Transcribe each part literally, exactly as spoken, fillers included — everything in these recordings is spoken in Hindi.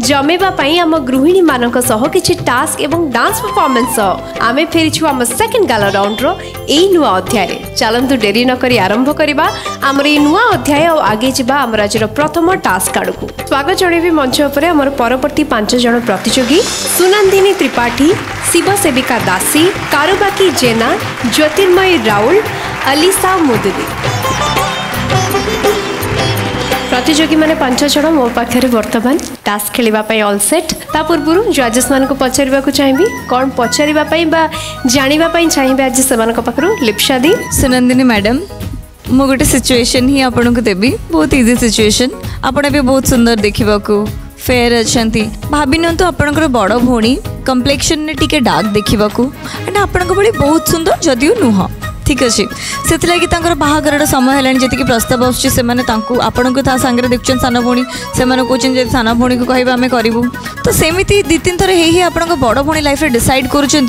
जमेबा पई आम गृहिणी मानक सह किछि टास्क एवं डांस परफॉर्मेंस आमे फेरिछु आम सेकंड गाला राउंड रो एई नुआ अध्याय रे चलंतु देरी न करी आरंभ करिबा हमर ए नुआ अध्याय और आगे जिबा हमर आजर प्रथम टास्क आडकु स्वागत जणेबी मंच उपरे हमर परवर्ती पांच जण प्रतियोगी सुनंदिनी त्रिपाठी शिव सेविका दासी कारुबाकी जेना ज्योतिर्मयी राउल अलीसा मुदुली प्रतियोगी माने पांच जण मो पाखरे वर्तमान टास्क खेलिबा पई ऑल सेट ता पूर्व जजेस मान को पचारिबा को चाहिबी कोन पचारिबा पई बा जानिबा पई चाहिबे आज से मान को पाखरो लिप्सा दी सुनंदिनी मैडम मो गोटे सिचुएशन ही आपन को देबी बहुत इजी सिचुएशन आपण भी बहुत सुंदर देखिबा को फेयर अछंती भाबी न तो आपनकर बड़ भोणी कम्प्लेक्शन ने टिके डार्क देखिबा को एंड आपन को बड़ी बहुत सुंदर जदियो नुह ठीक अच्छे से लगी बाहागर समय है जी प्रस्ताव आसूँ को सांगे देखुन सान भौणी से कहते सान भौणी को कह आम करूँ तो सेमती दी तीन थर ही आप बड़ भौणी लाइफ डिसाइड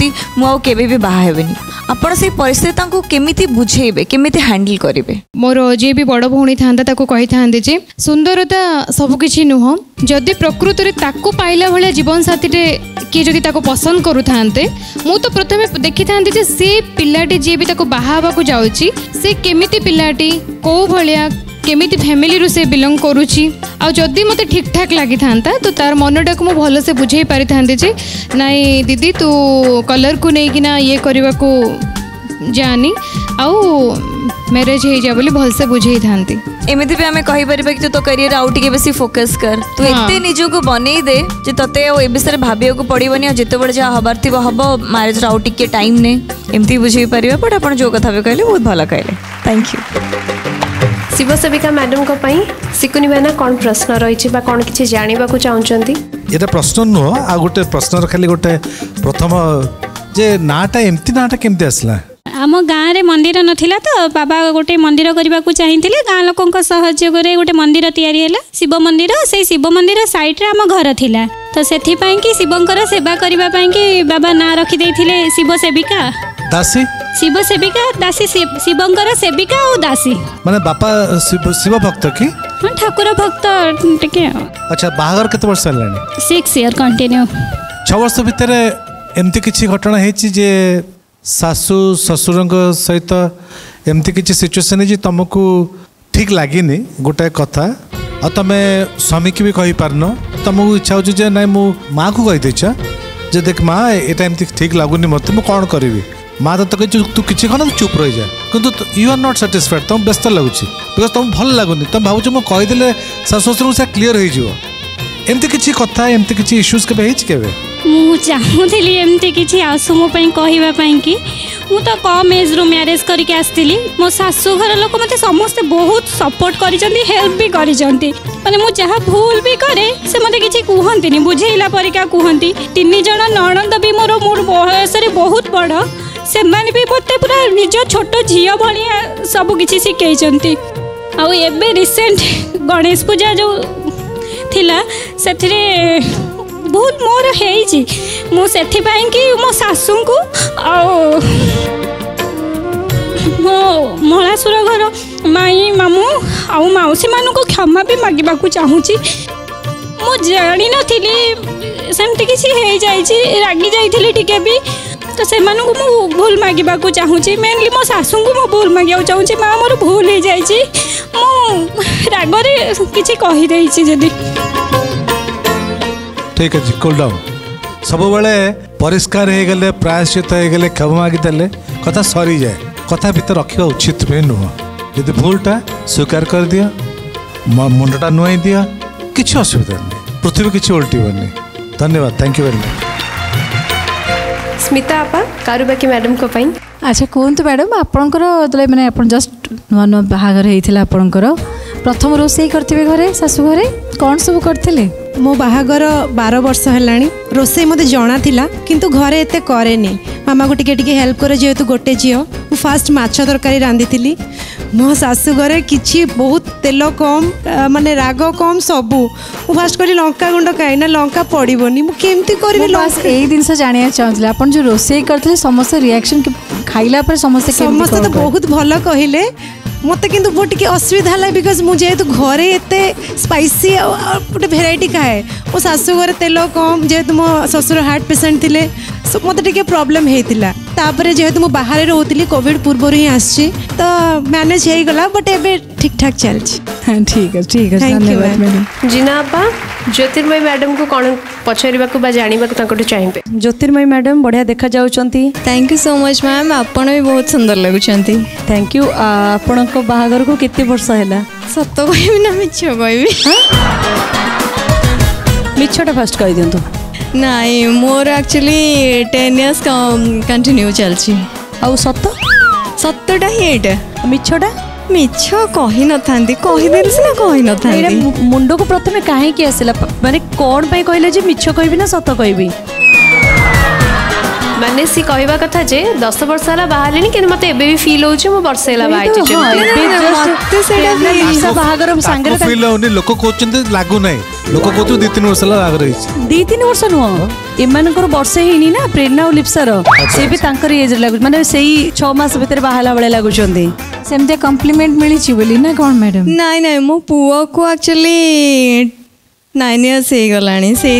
करें बाहेनी आपड़ से परिस्थिति केमिति बुझेबे केमिति हैंडल करेंगे मोर जी भी बड़ भौणी था कही था जे सुंदरता सबकि नुह जदि प्रकृत में ताकू पाइला भाया जीवन साथी किए जदि पसंद करूँ मु तो प्रथम देखी था सी पिलाटी जी भी बाहा जाऊँगी से केमिति पिलाटी कौ भाया केमिति फैमिली रू से बिलोंग करुच्ची आ जदि मते ठीक ठाक लगी था तो तार मनटा को भल से बुझे पारि था जे नाई दीदी तू कलर को लेकिन ये करने को जानी आउ मैरिज हो जा बोली भल से बुझे था एमती भी आम कहीपर कि तू तो करियर आउ टे बेसी फोकस कर तू एते निजो को बनई दे जे तते ए विषय भाविया को पड़ोनी जिते बड़े जहाँ हबार थी हम मैरिज आउ टे टाइम ने एमती बुझे पारे बट आप जो कथा भी कहले बहुत भल कहले थैंक यू शिव सेविका मैडम को पई सिकुनी मैना कौन प्रश्न रही कौन किसी जानवा को चाहते ये प्रश्न नुह आ गोटे प्रश्न खाली गोटे प्रथम जे नाटा एमती नाटा केमती आसला आम गाँव में मंदिर नाला तो बाबा गोटे मंदिर करने को चाहते गाँ लोक सहयोग गोटे मंदिर या शिव मंदिर से शिव मंदिर साइड रे आम घर थिला तो से शिवंकर सेवा करने कि बाबा ना रखिदे शिव सेविका दासी शिव सेविका दासी शिवंकर सेविका और दासी माने बापा शिव शिव भक्त की हाँ ठाकुर भक्त टिके अच्छा बाहागर केते वर्ष हलानी सिक्स ईयर कंटिन्यू छह वर्ष भितर एमती किछि घटना हेछि जे सासु ससुर सहित एमती किछि सिचुएशन है तुमको ठीक लगिनी गोटे कथा आ तुम स्वामी की भी कही पारन तुमको इच्छा हो ना मु माँ को कही देछ जे देख माँ एटा एमती ठीक लगुनि मत मु कौन करी माँ तो कही तू किसी कह चुप रही जा किंतु यू आर नॉट सैटिस्फाइड तुम व्यस्त लगुच बिकज तुम भल लगुनि तुम भाव मुझे कहीदेले सासु ससुर से क्लीयर हो एमती किसी कथा एमती किसी इश्यूज के केबे मु चाहूली एमती किसी आसु मो कहवाई कि मु तो कम एज रू मैरिज करके आसती मो शाशु घर लोक मत समस्ते बहुत सपोर्ट कर हेल्प भी कर माने मु जहाँ भूल भी करे से मत किसी कहती बुझेला परिका कहती तीन जन नणंद भी मोर मोर बयस बहुत बड़ से माने भी मत पूरा निज छोट झी भाया सब किसी शिखई आबे रिसेंट गणेश पूजा जो थिला से भूल मोर है मुझे कि मो सासू को मो मलासुर घर माई मामू आउ मौसी मान को क्षमा भी मांगा चाहूँगी मु जानी नी सेमती किसी हो जाइए रागी जाइली टिके भी तो से मु भूल मांगा चाहूँगी मेनली मो सासू को मु भूल मांगा चाहूँगी माँ मोर भूल हो जाइए मु रागरे किसी कहीदे जदि ठीक है कूल डाउन सब बेले परिष्कार हो गले प्रायश्चित हो गले क्षमा मागिदेले कथा सरी जाए कथा भीतर रखा उचित भी नुह यदि भूलटा स्वीकार कर दिया मुंडटा नुआई दिया किसी असुविधा नहीं पृथ्वी किसी उल्टनी धन्यवाद thank you very much Smita आपा कारुबाकी मैडम को पाई अच्छा कहतु मैडम आपणकर मैंने आप जस्ट नुआ नुआ बाहागर होता आपणकर प्रथम रोषे करते घरे शाशु घरे कौन सब करते मो बाहागर बार वर्ष है रोसे मत जना थिला किंतु घरे एते करेनी मामा को टिके टिके हेल्प करे जेहेतु गोटे झील मु फास्ट माछ तरकारी रांधी थी मो शाशु घरे किछि बहुत तेल कम माने राग कम सबू मु फास्ट कहली लंका गुंड खाई ना लंका पड़ोनी मुझे करी यही जिन जाना चाहूँगी आप जो रोसे करते समस्त रिएक्शन खाइला पर समस्त समस्त तो बहुत भल कहले मत कि टे असुविधा है बिकज मुझे घरे एत स्पाइसी गोटे भेराइटी खाए मो शाशु घर तेल कम जेहेतु मो ससुर हार्ट पेसेंट थे मत टे प्रोब्लेम होता तापर जेहेतु मुझे बाहर रोली कोविड पूर्व ही आसी तो मैनेज हो गला बट एबे ठीक ठाक चलती। ठीक है ठीक है धन्यवाद मैडम। जीना आपा ज्योतिर्मयी मैडम को कौन पचार जानवा चाहिए? ज्योतिर्मयी मैडम बढ़िया देखा जाउछंती। Thank you so much ma'am आपण भी बहुत सुंदर लगुचंती। Thank you. आपण को बाहागर को कितने वर्ष हैला? सत कहबी ना मिछ कहबी? मिछटा फर्स्ट कहि दियंतु। नहीं मोर एक्चुअली टेन इयर्स कंटिन्यू चलछि। आउ सत सतटा ही एटा मिछटा मिछ कही न थांती कही देल से ना कही न थांती मुंडो को प्रथमे काहे की आसिला माने कोन पे कहले जे मिछ कहबी ना सत कहबी? माने सी कहवा कथा जे दस वर्ष होला बाहरलेनी कि मते एबे भी फील होउछ मो वर्ष होला बाहाइछि मते सेटा फील बाहागर संगे फील होनी लोक कहउछन लागु नै लोक कहउ दो तीन वर्ष होला बाहागर हिछ दो तीन वर्ष नो एमानकर वर्ष हेनी ना प्रेरणा और लिप्सार से भी तांकर एज लागु माने सेही छह मास भीतर बाहाला बळे लागुचंदी सेमते कॉम्प्लीमेंट मिली बोली ना कौन मैडम? नाई नाई मो पुओ को एक्चुअली नाइन इयर्स हो गलानी से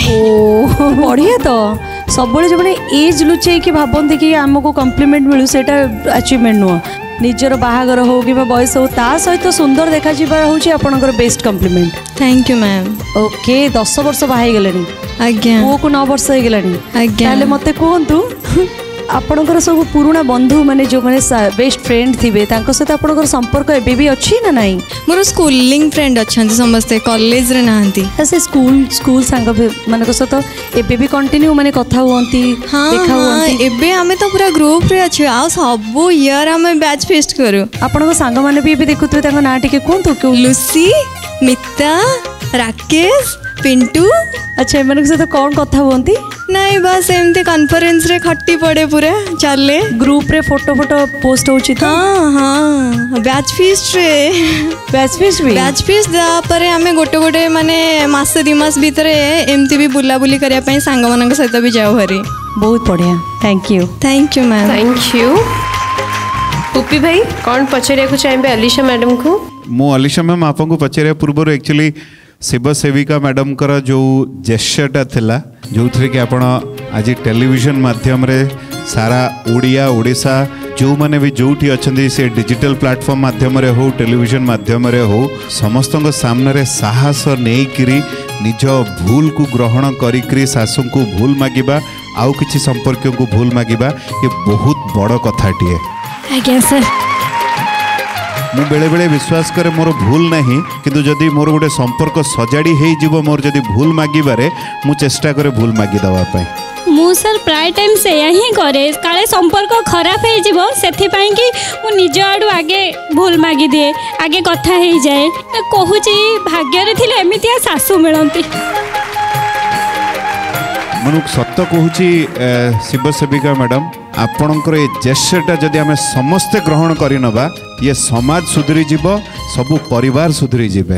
बढ़िया तो सब जो मैंने एज लुचे कि भावती कि आमको कम्प्लीमेंट मिलू से अचिवमेंट नुह निजर बाहागर हो कि बयस हो ता सहित सुंदर देखा हूँ आपंकर best compliment. Thank you ma'am. Okay दस वर्ष बाहर गले आज्ञा पुओ को नौ वर्ष हो गलानी आज्ञा मत कहतु आपणकर सब पुराणा बंधु माने जो माने बेस्ट फ्रेंड थिबे तांको सहित आपणकर संपर्क एबे भी अछि ना नाही? मोर स्कूलिंग फ्रेंड अछंती समस्ते कॉलेज रे नाहंती से स्कूल स्कूल सांग माने को सहित एबे भी कंटिन्यू माने कथा हुअंती देखा हुअंती? एबे हमें तो पूरा ग्रुप रे अछि आ सब ईयर हमें बैच फेस्ट करू। आपणको सांग माने भी एबे देखुतबे तांको ना टिके कोंतु के लुसी मिता राकेश पिंटू। अच्छा एमन सहित कौन कथा हुअंती? नहीं बस एमती कॉन्फ्रेंस रे खट्टी पड़े पूरा चले ग्रुप रे फोटो फोटो पोस्ट होची तो हाँ हाँ बैच फीस्ट रे बैच फीस्ट भी बैच फीस्ट दापर हमें गोटे गोटे माने मास दी मास भीतर एमती भी बुला बुली करिया पई सांग मानक सहित भी जाऊ हरी। बहुत बढ़िया thank you. Thank you ma'am. Thank you. पुप्पी भाई कौन पचारिया को चाहिए अलीशा मैडम को? मो अलीशा मैम आपको पचारिया पूर्व एक्चुअली शिव सेविका मैडम कर जो जेस्चरटा थिला जो थे कि आपण आज टेलीविजन माध्यम रे सारा ओडिया ओडिशा जो माने भी जोठी अछंदी से डिजिटल प्लेटफॉर्म माध्यम रे हो टेलीविजन माध्यम रे हो समस्त सामने रे साहस नहीं करी निज भूल को ग्रहण करी शाशु को भूल मागिबा आउ किछि संपर्क को भूल मागिबा ये बहुत बड़ कथाटिए। आज्ञा सर मु बेले बेले विश्वास करे मोर भूल नहीं किंतु जदि मोर गोटे संपर्क सजाड़ी हो जीवो मोर जदि भूल मागिबारे मु चेष्टा करे भूल मागी दवा पाई। मु सर प्राय टाइम से ही करे काले संपर्क खराब हो जीवो सेथि कि मु निज आडू आगे भूल मागी दिए आगे कथा हो जाए कहूची भाग्य रे थिले एमितिया सासू मिलंती। मनु सत्य कहूची शिव सेविका मैडम आपणकर ये जेस्चरटा जदि आम समस्ते ग्रहण कर नबा ये समाज सुधरी जीव सबु परिवार सुधरी जीवे।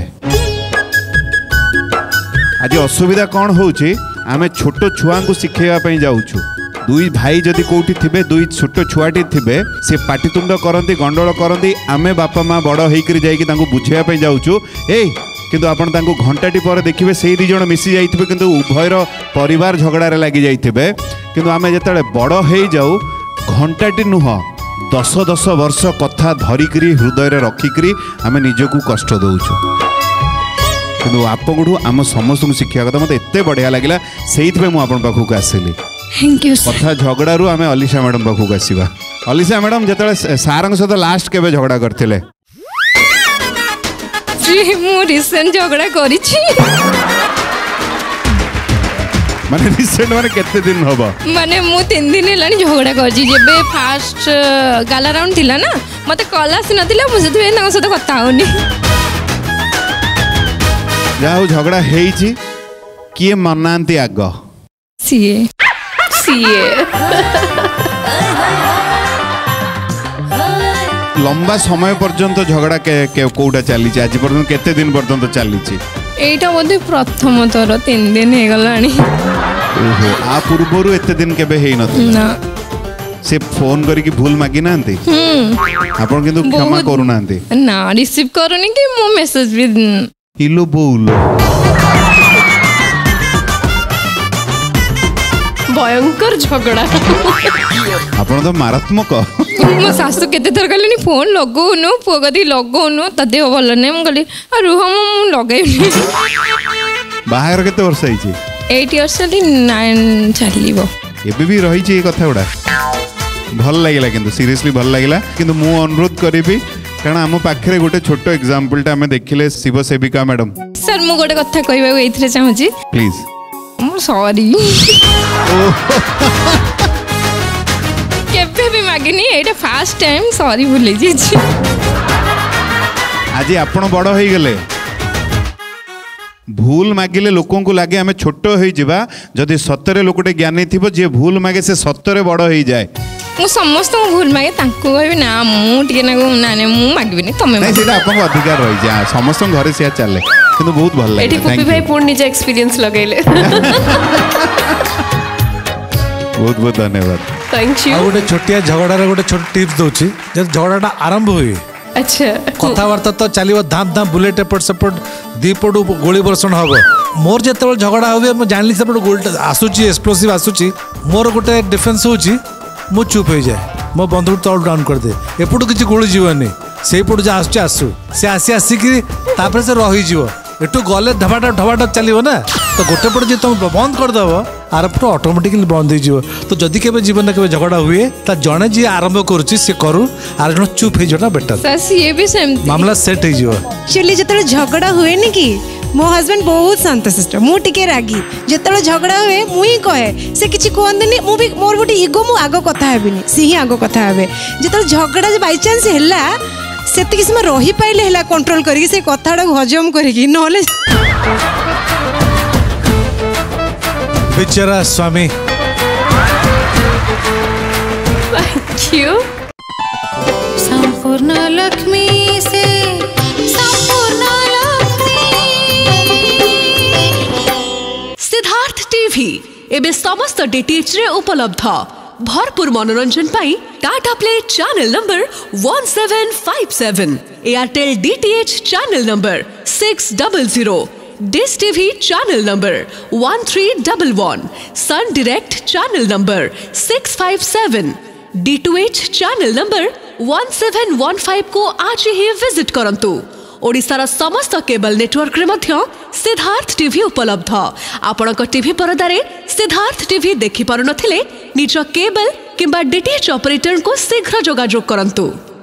आज असुविधा कौन होची आमे छोट छुआ को शिखेवा पई जाउछु दुई भाई जदि कोठी थिबे दुई छोट छुआटी थिबे से पाटितुंड करंती गंडोल करंती आमे बापा माँ बड़ होइकरी जाइकी तांको बुझेवा पई जाउछु ए किंतु आपण तांको घंटाटी पर देखिबे सेही दी जण मिसी जाइथिबे किंतु उभयर परिवार झगड़ा रे लागि जाइथिबे किंतु आमे जतले बड़ हेई जाऊ घंटाटी नुह दस दस वर्ष कथा धरिकरी हृदय रे रखिकरी आमे निजको कष्ट दउछु किंतु आपको आम समस्त शिक्षा कथा मते एते बढ़िया लागिला सेइथबे मु आपण पाखु को आसिली। थैंक यू कथा झगड़ा रु आमे अलीशा मैडम पाखु को आसीबा। अलीशा मैडम जतले सारंग सहित लास्ट केबे झगड़ा करथिले? जी मु रिसेंट झगड़ा करिछि माने रिसेंट माने केते दिन होबा? माने मु तीन दिन हेलानी झगड़ा करछि जेबे फास्ट गाला राउंड थिला ना मते कॉल आसी नथिला मु सेथि तांग सहित कथा होनी जाऊ झगड़ा हेइछि किए मनांती आग सीए सीए लंबा समय पर्यंत झगड़ा के, के कोटा चली आज पर्यंत केते दिन पर्यंत चली? एटा बोधे प्रथम थर तीन दिन हे गलानी। ओहो आ पूर्वरु एते दिन केबे हेइ नथिला? ना से फोन करके भूल मागी ना आपण किंतु क्षमा करू ना ना रिसीव करूनी कि मो मेसेज भी इलो बोल भयंकर झगड़ा आपण तो मारात्मक मो सासु केते थर कहले फोन लगौनु पुओ कदी लगौनु त देह भल नै म कहली रुह मु लगैनी बाहर केते वर्ष आइछि आठ इयर्स ली नाइन चलिबो एबे भी रही छी कथा उडा भल लागिला किंतु सीरियसली भल लागिला किंतु मु अनुरोध करिबी कारण आम पाखरे गोटे छोटो एग्जांपल टा हमें देखिले शिव सेविका मैडम सर मु गोटे कथा कहबा एथिरे चाहूची प्लीज मु सॉरी केबे भी मागिनी एटा फर्स्ट टाइम सॉरी भूली जी आज आपण बड़ हो गले भूल मागिले लोकों को लगे आम छोट हो जावा जदि सतरे लोकटे ज्ञानी थी जे भूल मागे से सतरे बड़ हो जाए मु समस्त भूल मागे तांको कहबी ना मु टिके ना ना ना मु मागबिनी तमे नहीं सेटा आपन अधिकार रही जा समस्त घरे से चले किंतु बहुत भल लागे एठी पुपी भाई पूर्ण निज एक्सपीरियंस लगैले बहुत बहुत धन्यवाद थैंक यू आ गोटे छोटिया झगड़ा रे गोटे छोट टिप्स दोची जब झगड़ाटा आरंभ हुई अच्छा कथबार्ता तो चलो धाम धाम बुलेट एपट सेपट दीपटू गोली बर्षण हम मोर जो झगड़ा हुए मुझे जानी सेपट गोली आसूची एक्सप्लोसिव आसूची मोर गोटे डिफेन्स होची मु चुप हो जाए मो बंधुक तल डाउन कर दे एपटू किसी गोली जीवनी से पटू जहाँ आसू आसू से आसी आसिक से रही एटू गले ढबाटा ढबाटा चलो ना तो गोटे पट जो तुम बंद करदेव आर पट ऑटोमेटिकली बंद हो तो जदि केबे जीवन में झगड़ा हुए तो जड़े जी आरंभ करुच्ची सी करू आर जन चुप हो जाना बेटर ये भी सेम मामला सेट हो एक्चुअली जो झगड़ा हुए नी कि मो हस्बैंड बहुत शांत सिस्टर मु टिके रागी जो झगड़ा हुए मुई कहे से किसी कहते मु भी मोर गोटे इगो मु आग कथा हेबिनी सी ही आग कथा हे जो झगड़ा बाई चान्स है से समय रही पाइले है कंट्रोल करके से कथा हजम करके नहले बेचारा स्वामी थैंक यू संपूर्ण लक्ष्मी से संपूर्ण लक्ष्मी सिद्धार्थ टीवी एबे समस्त डीटीएच रे उपलब्ध भरपूर मनोरंजन पाई Tata Play channel number one seven five seven Airtel DTH channel number six double zero Dish TV channel number one three double one Sun Direct channel number six five seven D to H channel number one seven one five को आज ही विजिट करंतु ओडिशार समस्त केबल नेटवर्क रे मध्य सिद्धार्थ टीवी उपलब्ध आपणक टीवी परदारे सिद्धार्थ टीवी देखि पारु नथिले निज केबल किंबा डीटीएच ऑपरेटर को शीघ्र जोगाजोग करंतु।